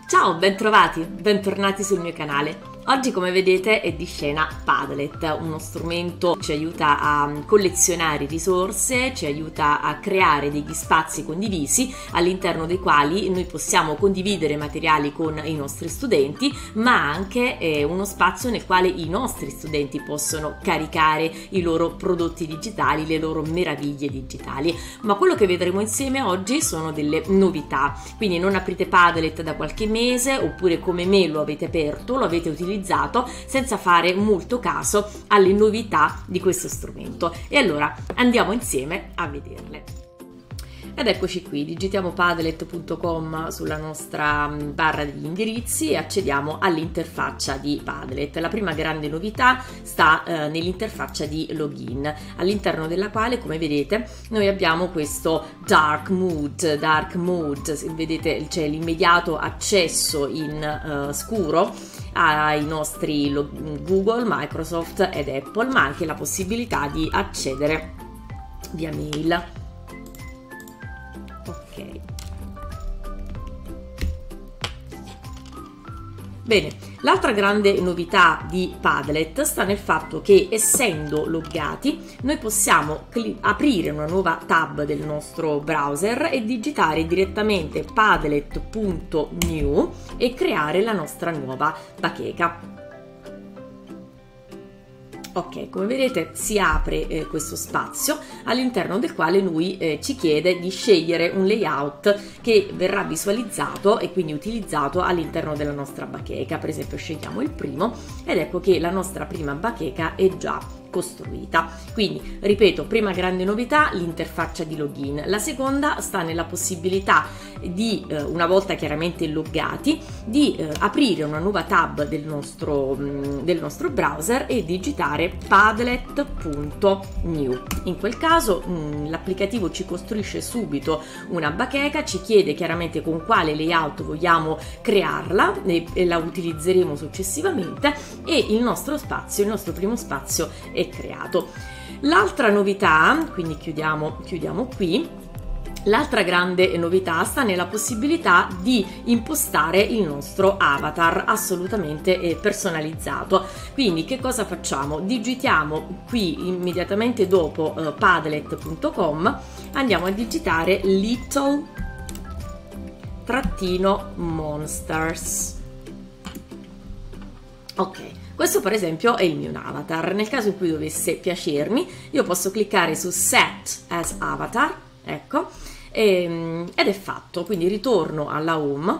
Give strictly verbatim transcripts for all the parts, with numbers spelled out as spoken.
Ciao, bentrovati, bentornati sul mio canale. Oggi, come vedete, è di scena Padlet, uno strumento che ci aiuta a collezionare risorse, ci aiuta a creare degli spazi condivisi all'interno dei quali noi possiamo condividere materiali con i nostri studenti, ma anche eh, uno spazio nel quale i nostri studenti possono caricare i loro prodotti digitali, le loro meraviglie digitali. Ma quello che vedremo insieme oggi sono delle novità, quindi non aprite Padlet da qualche mese, oppure come me lo avete aperto, lo avete utilizzato senza fare molto caso alle novità di questo strumento. E allora andiamo insieme a vederle. Ed eccoci qui, digitiamo padlet punto com sulla nostra barra degli indirizzi e accediamo all'interfaccia di Padlet. La prima grande novità sta eh, nell'interfaccia di login, all'interno della quale, come vedete, noi abbiamo questo dark mode, dark mode, vedete c'è l'immediato accesso in uh, scuro ai nostri Google, Microsoft ed Apple, ma anche la possibilità di accedere via mail. Ok, bene, l'altra grande novità di Padlet sta nel fatto che, essendo loggati, noi possiamo aprire una nuova tab del nostro browser e digitare direttamente padlet punto new e creare la nostra nuova bacheca. Ok, come vedete si apre eh, questo spazio all'interno del quale lui eh, ci chiede di scegliere un layout che verrà visualizzato e quindi utilizzato all'interno della nostra bacheca. Per esempio scegliamo il primo ed ecco che la nostra prima bacheca è già costruita. Quindi, ripeto, prima grande novità, l'interfaccia di login. La seconda sta nella possibilità di, eh, una volta chiaramente loggati, di eh, aprire una nuova tab del nostro, mh, del nostro browser e digitare padlet punto new. In quel caso l'applicativo ci costruisce subito una bacheca, ci chiede chiaramente con quale layout vogliamo crearla e, e la utilizzeremo successivamente, e il nostro spazio, il nostro primo spazio è creato. L'altra novità, quindi chiudiamo, chiudiamo qui, l'altra grande novità sta nella possibilità di impostare il nostro avatar assolutamente personalizzato. Quindi che cosa facciamo? Digitiamo qui immediatamente dopo uh, padlet punto com, andiamo a digitare little trattino monsters. Ok, questo per esempio è il mio avatar. Nel caso in cui dovesse piacermi, io posso cliccare su set as avatar, ecco, e, ed è fatto. Quindi ritorno alla home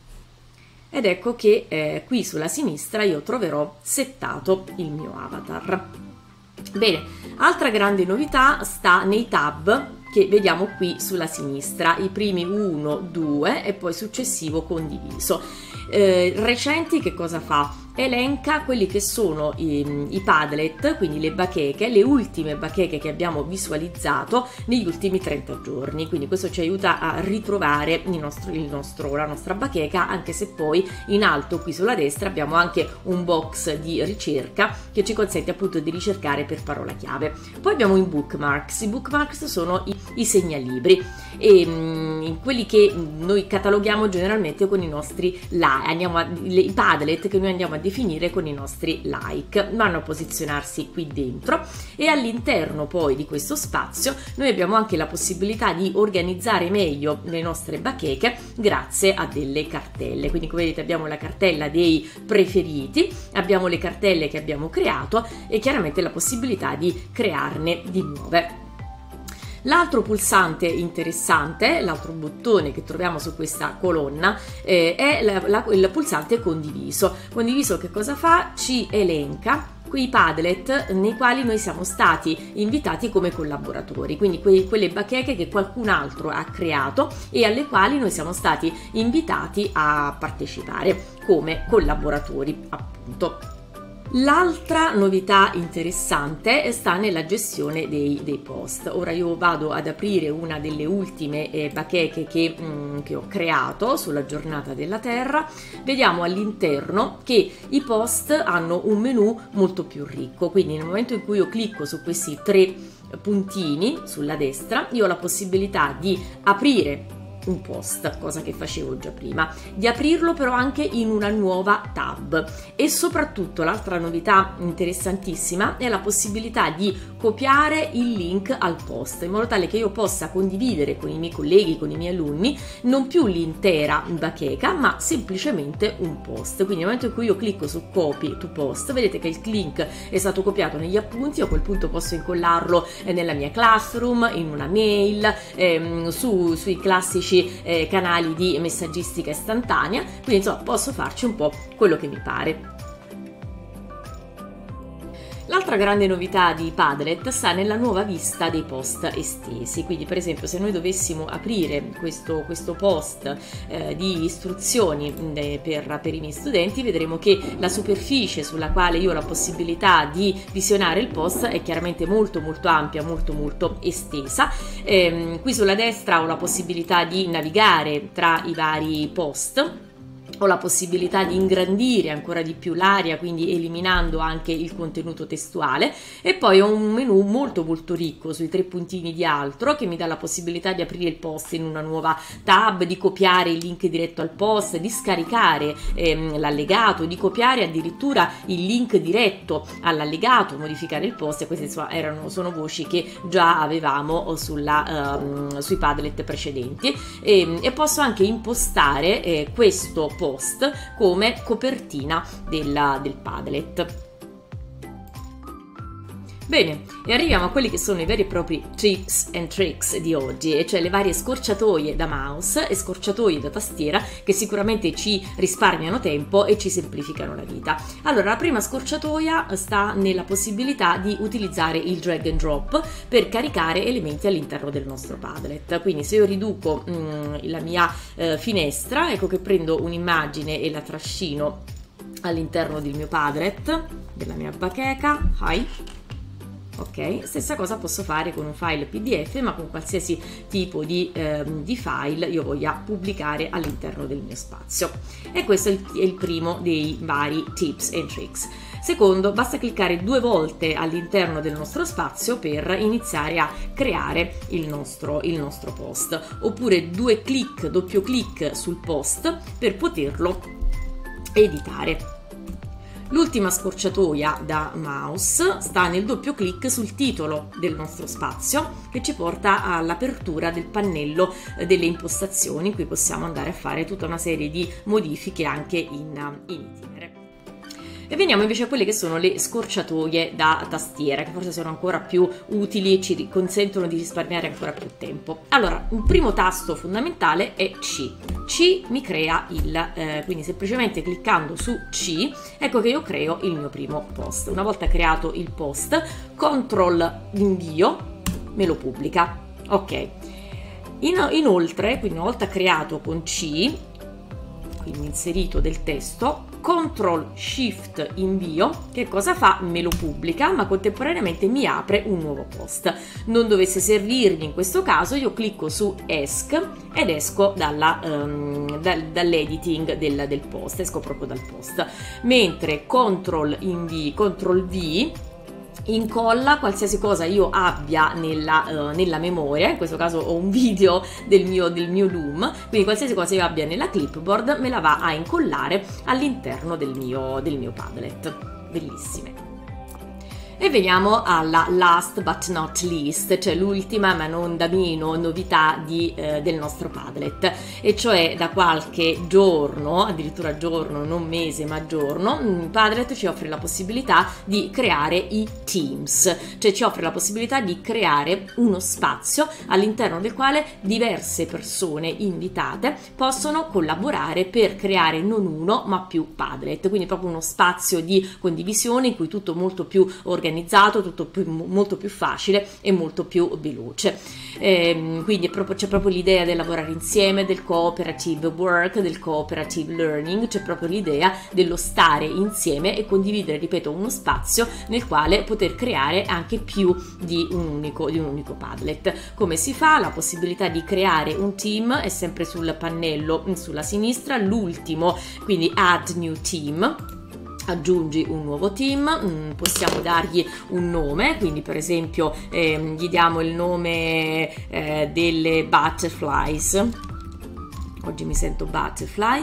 ed ecco che eh, qui sulla sinistra io troverò settato il mio avatar. Bene, altra grande novità sta nei tab che vediamo qui sulla sinistra, i primi uno, due e poi successivo condiviso. Eh, recenti che cosa fa? Elenca quelli che sono i, i Padlet, quindi le bacheche, le ultime bacheche che abbiamo visualizzato negli ultimi trenta giorni, quindi questo ci aiuta a ritrovare il nostro, il nostro, la nostra bacheca, anche se poi in alto qui sulla destra abbiamo anche un box di ricerca che ci consente appunto di ricercare per parola chiave. Poi abbiamo i bookmarks. I bookmarks sono i, i segnalibri, e mh, quelli che noi cataloghiamo generalmente con i nostri like, andiamo a, le, i Padlet che noi andiamo a definire con i nostri like, vanno a posizionarsi qui dentro, e all'interno poi di questo spazio noi abbiamo anche la possibilità di organizzare meglio le nostre bacheche grazie a delle cartelle. Quindi, come vedete, abbiamo la cartella dei preferiti, abbiamo le cartelle che abbiamo creato e chiaramente la possibilità di crearne di nuove. L'altro pulsante interessante, l'altro bottone che troviamo su questa colonna, eh, è la, la, il pulsante condiviso. Condiviso che cosa fa? Ci elenca quei Padlet nei quali noi siamo stati invitati come collaboratori, quindi que quelle bacheche che qualcun altro ha creato e alle quali noi siamo stati invitati a partecipare come collaboratori, appunto. L'altra novità interessante sta nella gestione dei, dei post. Ora io vado ad aprire una delle ultime eh, bacheche che, mm, che ho creato sulla giornata della Terra. Vediamo all'interno che i post hanno un menu molto più ricco, quindi nel momento in cui io clicco su questi tre puntini sulla destra io ho la possibilità di aprire un post, cosa che facevo già prima, di aprirlo però anche in una nuova tab, e soprattutto l'altra novità interessantissima è la possibilità di copiare il link al post, in modo tale che io possa condividere con i miei colleghi, con i miei alunni, non più l'intera bacheca, ma semplicemente un post. Quindi nel momento in cui io clicco su copy to post, vedete che il link è stato copiato negli appunti, a quel punto posso incollarlo nella mia classroom, in una mail, ehm, su, sui classici eh, canali di messaggistica istantanea, quindi insomma posso farci un po' quello che mi pare. L'altra grande novità di Padlet sta nella nuova vista dei post estesi, quindi per esempio se noi dovessimo aprire questo, questo post eh, di istruzioni eh, per, per i miei studenti, vedremo che la superficie sulla quale io ho la possibilità di visionare il post è chiaramente molto molto ampia, molto molto estesa. Ehm, qui sulla destra ho la possibilità di navigare tra i vari post, ho la possibilità di ingrandire ancora di più l'area, quindi eliminando anche il contenuto testuale, e poi ho un menu molto molto ricco sui tre puntini di altro che mi dà la possibilità di aprire il post in una nuova tab, di copiare il link diretto al post, di scaricare ehm, l'allegato, di copiare addirittura il link diretto all'allegato, modificare il post. E queste insomma erano, sono voci che già avevamo sulla, um, sui Padlet precedenti, e, e posso anche impostare eh, questo post come copertina della, del Padlet. Bene, e arriviamo a quelli che sono i veri e propri tips and tricks di oggi, e cioè le varie scorciatoie da mouse e scorciatoie da tastiera che sicuramente ci risparmiano tempo e ci semplificano la vita. Allora, la prima scorciatoia sta nella possibilità di utilizzare il drag and drop per caricare elementi all'interno del nostro Padlet. Quindi se io riduco mh, la mia eh, finestra, ecco che prendo un'immagine e la trascino all'interno del mio Padlet, della mia bacheca. Hi. Ok, stessa cosa posso fare con un file P D F, ma con qualsiasi tipo di, ehm, di file io voglia pubblicare all'interno del mio spazio. E questo è il, è il primo dei vari tips and tricks. Secondo, basta cliccare due volte all'interno del nostro spazio per iniziare a creare il nostro, il nostro post, oppure due clic, doppio clic sul post per poterlo editare. L'ultima scorciatoia da mouse sta nel doppio clic sul titolo del nostro spazio, che ci porta all'apertura del pannello delle impostazioni. Qui possiamo andare a fare tutta una serie di modifiche anche in, in itinere. E veniamo invece a quelle che sono le scorciatoie da tastiera, che forse sono ancora più utili e ci consentono di risparmiare ancora più tempo. Allora, un primo tasto fondamentale è C. C mi crea il, eh, quindi semplicemente cliccando su C, ecco che io creo il mio primo post. Una volta creato il post, CTRL invio, me lo pubblica. Ok. In, inoltre, quindi una volta creato con C, quindi inserito del testo, CTRL SHIFT invio, che cosa fa? Me lo pubblica, ma contemporaneamente mi apre un nuovo post. Non dovesse servirmi in questo caso, io clicco su ESC ed esco dalla, um, dal, dall'editing del, del post, esco proprio dal post. Mentre CTRL invio, CTRL V incolla qualsiasi cosa io abbia nella, uh, nella memoria. In questo caso ho un video del mio, del mio Loom, quindi qualsiasi cosa io abbia nella clipboard me la va a incollare all'interno del mio, del mio Padlet. Bellissime. E veniamo alla last but not least, cioè l'ultima ma non da meno novità di, eh, del nostro Padlet, e cioè da qualche giorno, addirittura giorno, non mese ma giorno, Padlet ci offre la possibilità di creare i teams, cioè ci offre la possibilità di creare uno spazio all'interno del quale diverse persone invitate possono collaborare per creare non uno ma più Padlet, quindi proprio uno spazio di condivisione in cui tutto molto più organizzato, organizzato, tutto più, molto più facile e molto più veloce. Eh, quindi proprio, c'è proprio l'idea del lavorare insieme, del cooperative work, del cooperative learning, c'è proprio l'idea dello stare insieme e condividere, ripeto, uno spazio nel quale poter creare anche più di un unico, di un unico Padlet. Come si fa? La possibilità di creare un team è sempre sul pannello sulla sinistra, l'ultimo, quindi add new team. Aggiungi un nuovo team, possiamo dargli un nome, quindi per esempio eh, gli diamo il nome eh, delle butterflies, oggi mi sento butterfly,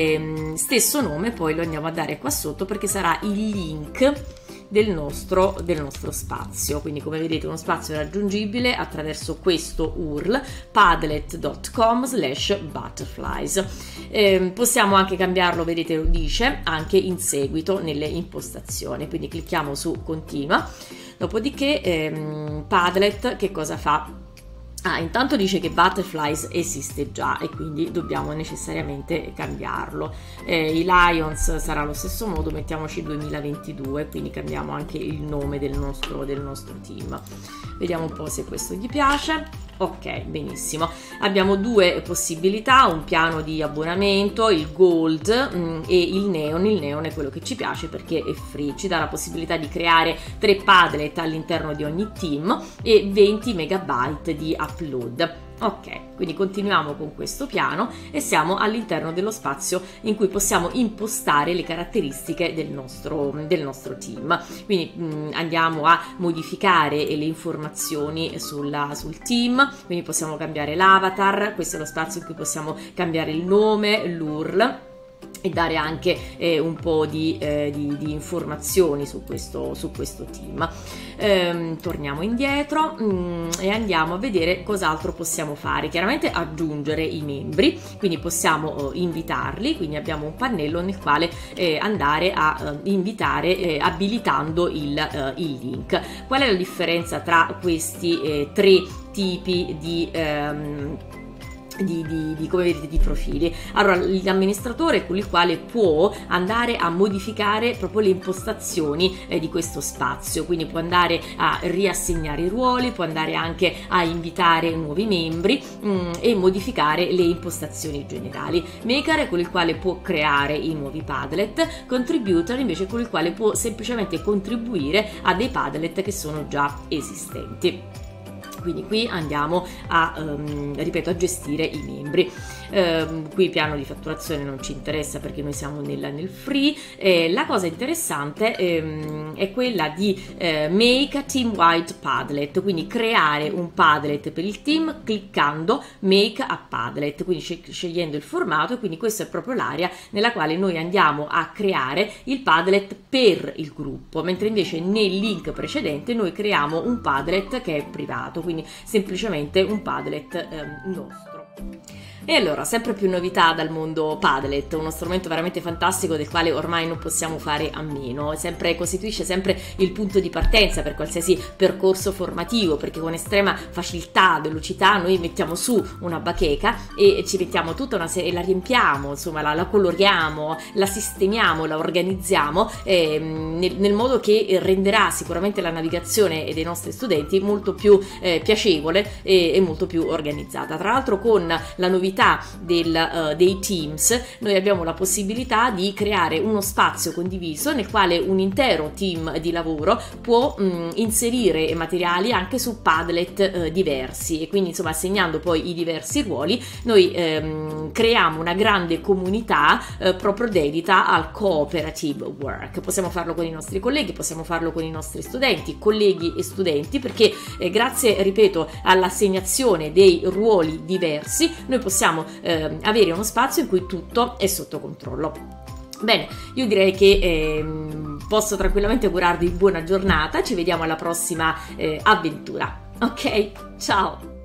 e, stesso nome poi lo andiamo a dare qua sotto perché sarà il link del nostro, del nostro spazio. Quindi come vedete uno spazio raggiungibile attraverso questo U R L padlet punto com slash butterflies. Eh, possiamo anche cambiarlo, vedete lo dice, anche in seguito nelle impostazioni, quindi clicchiamo su continua. Dopodiché ehm, Padlet che cosa fa? Ah, intanto dice che Butterflies esiste già e quindi dobbiamo necessariamente cambiarlo. Eh, I Lions sarà allo stesso modo, mettiamoci duemilaventidue, quindi cambiamo anche il nome del nostro, del nostro team. Vediamo un po' se questo gli piace. Ok, benissimo. Abbiamo due possibilità, un piano di abbonamento, il Gold mh, e il Neon. Il Neon è quello che ci piace perché è free, ci dà la possibilità di creare tre Padlet all'interno di ogni team e venti megabyte di upload. Ok, quindi continuiamo con questo piano e siamo all'interno dello spazio in cui possiamo impostare le caratteristiche del nostro, del nostro team. Quindi mh, andiamo a modificare le informazioni sulla, sul team, quindi possiamo cambiare l'avatar, questo è lo spazio in cui possiamo cambiare il nome, l'U R L e dare anche eh, un po' di, eh, di, di informazioni su questo, su questo team. Ehm, torniamo indietro mh, e andiamo a vedere cos'altro possiamo fare. Chiaramente aggiungere i membri, quindi possiamo eh, invitarli, quindi abbiamo un pannello nel quale eh, andare a eh, invitare eh, abilitando il, eh, il link. Qual è la differenza tra questi eh, tre tipi di ehm, Di, di, di, come vedete, di profili? Allora, l'amministratore è quello il quale può andare a modificare proprio le impostazioni eh, di questo spazio, quindi può andare a riassegnare i ruoli, può andare anche a invitare nuovi membri mh, e modificare le impostazioni generali. Maker è quello il quale può creare i nuovi Padlet, Contributor invece è quello il quale può semplicemente contribuire a dei Padlet che sono già esistenti. Quindi qui andiamo a, um, ripeto, a gestire i membri. Um, qui piano di fatturazione non ci interessa perché noi siamo nel, nel free. Eh, la cosa interessante um, è quella di uh, make a team wide Padlet, quindi creare un Padlet per il team cliccando make a Padlet, quindi scegliendo il formato, e quindi questa è proprio l'area nella quale noi andiamo a creare il Padlet per il gruppo, mentre invece nel link precedente noi creiamo un Padlet che è privato, quindi semplicemente un Padlet eh, nostro. E allora, sempre più novità dal mondo Padlet, uno strumento veramente fantastico del quale ormai non possiamo fare a meno, sempre, costituisce sempre il punto di partenza per qualsiasi percorso formativo, perché con estrema facilità, velocità noi mettiamo su una bacheca e ci mettiamo tutta una serie, la riempiamo, insomma la, la coloriamo, la sistemiamo, la organizziamo eh, nel, nel modo che renderà sicuramente la navigazione dei nostri studenti molto più eh, piacevole e, e molto più organizzata. Tra l'altro con la novità Del, uh, dei Teams noi abbiamo la possibilità di creare uno spazio condiviso nel quale un intero team di lavoro può mh, inserire materiali anche su Padlet uh, diversi, e quindi insomma assegnando poi i diversi ruoli noi ehm, creiamo una grande comunità eh, proprio dedita al cooperative work. Possiamo farlo con i nostri colleghi, possiamo farlo con i nostri studenti, colleghi e studenti, perché eh, grazie, ripeto, all'assegnazione dei ruoli diversi noi possiamo Eh, avere uno spazio in cui tutto è sotto controllo. Bene, io direi che ehm, posso tranquillamente augurarvi buona giornata, ci vediamo alla prossima eh, avventura. Ok, ciao!